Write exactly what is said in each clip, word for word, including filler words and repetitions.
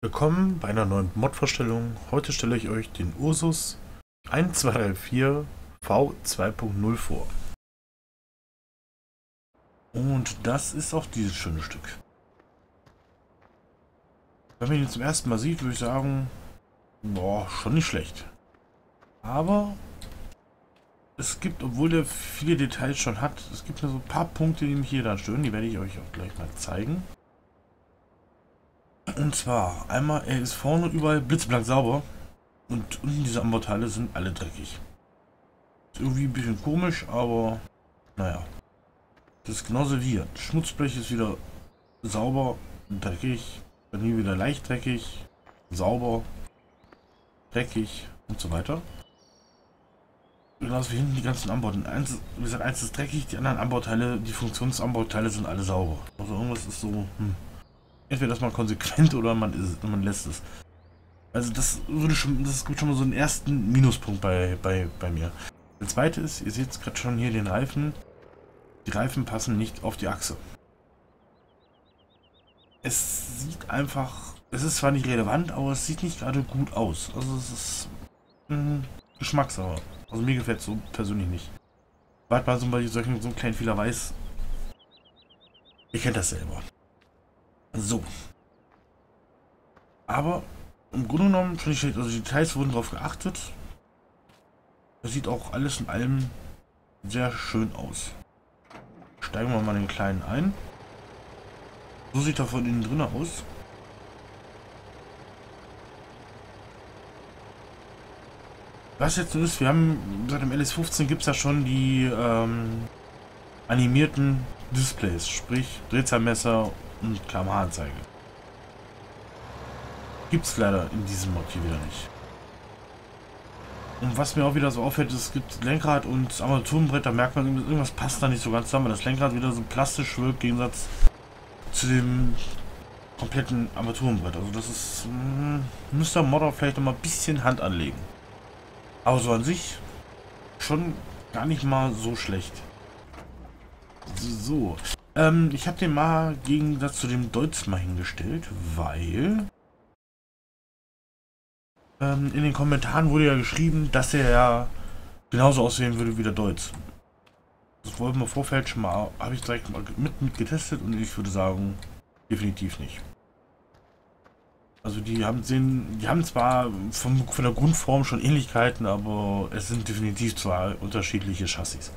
Willkommen bei einer neuen Mod-Vorstellung. Heute stelle ich euch den Ursus eins zwei drei vier V zwei Punkt null vor. Und das ist auch dieses schöne Stück. Wenn man ihn zum ersten Mal sieht, würde ich sagen, boah, schon nicht schlecht. Aber es gibt, obwohl der viele Details schon hat, es gibt nur so ein paar Punkte, die mich hier dann stören. Die werde ich euch auch gleich mal zeigen. Und zwar, einmal, er ist vorne überall blitzblank sauber und unten diese Anbauteile sind alle dreckig. Ist irgendwie ein bisschen komisch, aber naja. Das ist genauso wie hier. Das Schmutzblech ist wieder sauber, dreckig, dann hier wieder leicht dreckig, sauber, dreckig und so weiter. Genauso wie hinten die ganzen Anbauten. Eins, wie gesagt, eins ist dreckig, die anderen Anbauteile, die Funktionsanbauteile sind alle sauber. Also irgendwas ist so, hm. Entweder das mal konsequent oder man, ist, man lässt es. Also das würde schon, das gibt schon mal so einen ersten Minuspunkt bei, bei, bei mir. Der zweite ist, ihr seht gerade schon hier den Reifen. Die Reifen passen nicht auf die Achse. Es sieht einfach, es ist zwar nicht relevant, aber es sieht nicht gerade gut aus. Also es ist mh, Geschmackssache. Also mir gefällt es so persönlich nicht. Wart mal so bei solchen so einen kleinen Fehler weiß. Ihr kennt das selber. So. Aber im Grunde genommen finde ich, also die Details wurden darauf geachtet. Das sieht auch alles in allem sehr schön aus. Steigen wir mal den kleinen ein. So sieht er von innen drin aus. Was jetzt so ist, wir haben seit dem L S fünfzehn gibt es ja schon die ähm, animierten Displays, sprich Drehzahlmesser und K M H-Anzeige. Gibt es leider in diesem Mod hier wieder nicht. Und was mir auch wieder so auffällt, es gibt Lenkrad und Armaturenbrett, da merkt man, irgendwas passt da nicht so ganz zusammen, weil das Lenkrad wieder so plastisch wirkt, im Gegensatz zu dem kompletten Armaturenbrett. Also das ist, mh, müsste der Modder vielleicht noch mal ein bisschen Hand anlegen. Aber so an sich schon gar nicht mal so schlecht. So. Ähm, ich habe den mal im Gegensatz zu dem Deutz mal hingestellt, weil ähm, in den Kommentaren wurde ja geschrieben, dass er ja genauso aussehen würde wie der Deutz. Das wollten wir vorfeld schon mal, habe ich direkt mal mit, mit getestet und ich würde sagen, definitiv nicht. Also die haben sehen, die haben zwar vom, von der Grundform schon Ähnlichkeiten, aber es sind definitiv zwei unterschiedliche Chassis.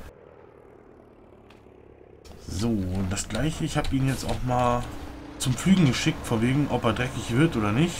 So, und das gleiche, ich habe ihn jetzt auch mal zum Fügen geschickt, von wegen, ob er dreckig wird oder nicht.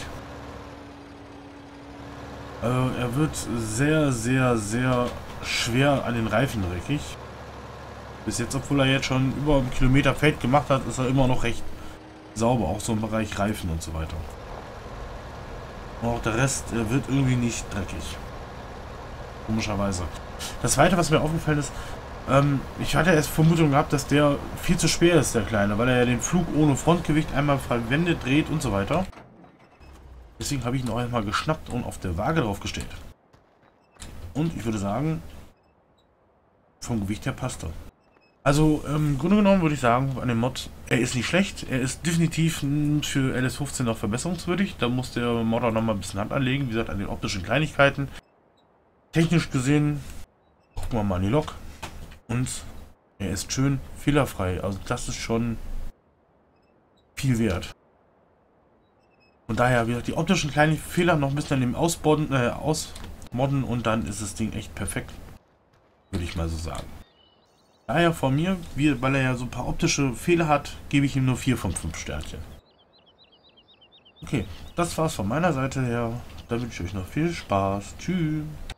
Äh, er wird sehr, sehr, sehr schwer an den Reifen dreckig. Bis jetzt, obwohl er jetzt schon über einen Kilometer Feld gemacht hat, ist er immer noch recht sauber, auch so im Bereich Reifen und so weiter. Und auch der Rest, er wird irgendwie nicht dreckig. Komischerweise. Das zweite, was mir aufgefallen ist, ähm, ich hatte erst Vermutung gehabt, dass der viel zu schwer ist, der Kleine, weil er ja den Flug ohne Frontgewicht einmal verwendet, dreht und so weiter. Deswegen habe ich ihn auch einmal geschnappt und auf der Waage drauf gestellt. Und ich würde sagen, vom Gewicht her passt er. Also im Grunde genommen würde ich sagen, an dem Mod, er ist nicht schlecht, er ist definitiv für L S fünfzehn noch verbesserungswürdig. Da muss der Modder noch mal ein bisschen Hand anlegen, wie gesagt, an den optischen Kleinigkeiten. Technisch gesehen, gucken wir mal an die Lok. Und er ist schön fehlerfrei, also das ist schon viel wert. Und daher, wie gesagt, die optischen kleinen Fehler noch ein bisschen an dem Ausmodden, äh, ausmodden und dann ist das Ding echt perfekt, würde ich mal so sagen. Daher von mir, wie, weil er ja so ein paar optische Fehler hat, gebe ich ihm nur vier von fünf Sternchen. Okay, das war's von meiner Seite her. Da wünsche ich euch noch viel Spaß. Tschüss.